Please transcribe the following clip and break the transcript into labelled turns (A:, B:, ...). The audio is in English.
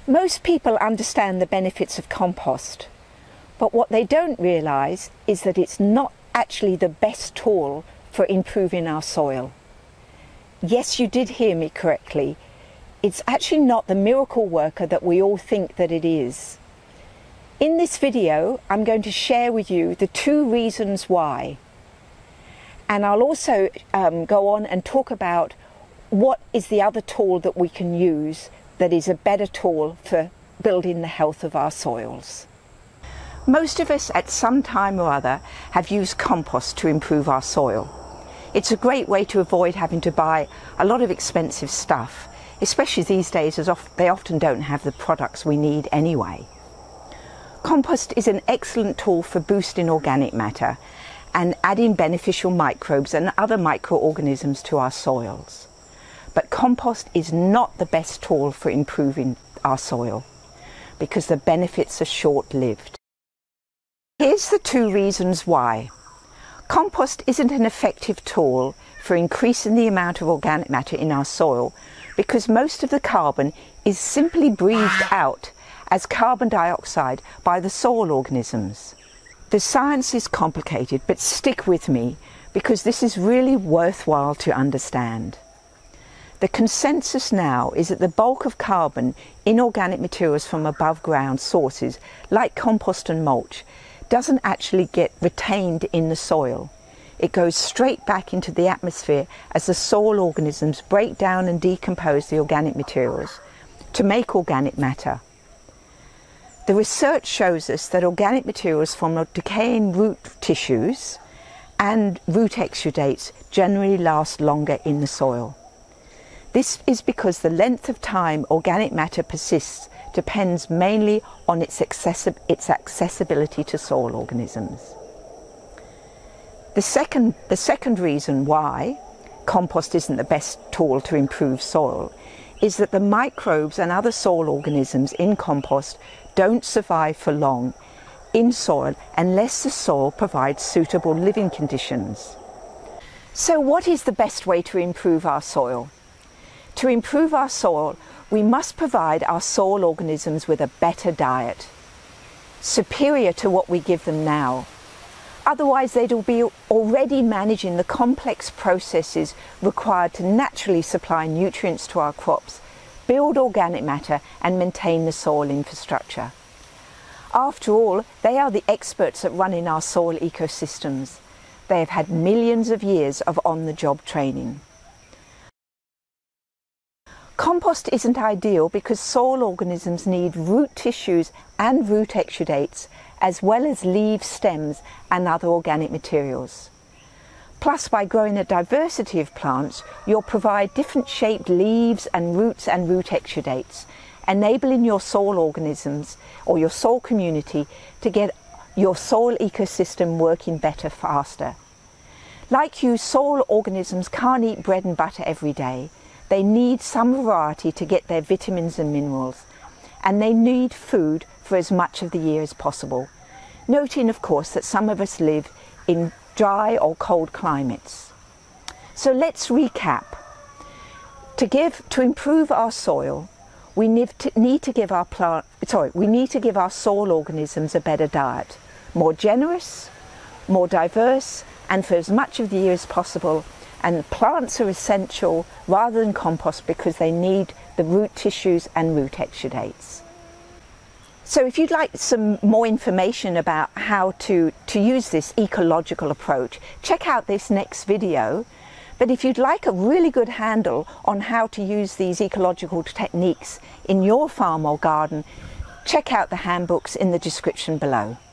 A: Most people understand the benefits of compost, but what they don't realise is that it's not actually the best tool for improving our soil. Yes, you did hear me correctly. It's actually not the miracle worker that we all think that it is. In this video, I'm going to share with you the 2 reasons why. And I'll also go on and talk about what is the other tool that we can use that is a better tool for building the health of our soils. Most of us at some time or other have used compost to improve our soil. It's a great way to avoid having to buy a lot of expensive stuff, especially these days as they often don't have the products we need anyway. Compost is an excellent tool for boosting organic matter and adding beneficial microbes and other microorganisms to our soils. But compost is not the best tool for improving our soil because the benefits are short-lived. Here's the 2 reasons why. Compost isn't an effective tool for increasing the amount of organic matter in our soil because most of the carbon is simply breathed out as carbon dioxide by the soil organisms. The science is complicated, but stick with me because this is really worthwhile to understand. The consensus now is that the bulk of carbon in organic materials from above ground sources, like compost and mulch, doesn't actually get retained in the soil. It goes straight back into the atmosphere as the soil organisms break down and decompose the organic materials to make organic matter. The research shows us that organic materials from decaying root tissues and root exudates generally last longer in the soil. This is because the length of time organic matter persists depends mainly on its accessibility to soil organisms. The second reason why compost isn't the best tool to improve soil is that the microbes and other soil organisms in compost don't survive for long in soil unless the soil provides suitable living conditions. So what is the best way to improve our soil? To improve our soil, we must provide our soil organisms with a better diet, superior to what we give them now. Otherwise, they'll be already managing the complex processes required to naturally supply nutrients to our crops, build organic matter and maintain the soil infrastructure. After all, they are the experts at running our soil ecosystems. They have had millions of years of on-the-job training. Compost isn't ideal because soil organisms need root tissues and root exudates as well as leaf stems and other organic materials. Plus, by growing a diversity of plants, you'll provide different shaped leaves and root exudates, enabling your soil organisms or your soil community to get your soil ecosystem working better faster. Like you, soil organisms can't eat bread and butter every day. They need some variety to get their vitamins and minerals, and they need food for as much of the year as possible. Noting, of course, that some of us live in dry or cold climates. So let's recap. To improve our soil, we need to give our soil organisms a better diet, more generous, more diverse, and for as much of the year as possible. And plants are essential rather than compost because they need the root tissues and root exudates. So if you'd like some more information about how to use this ecological approach, check out this next video. But if you'd like a really good handle on how to use these ecological techniques in your farm or garden, check out the handbooks in the description below.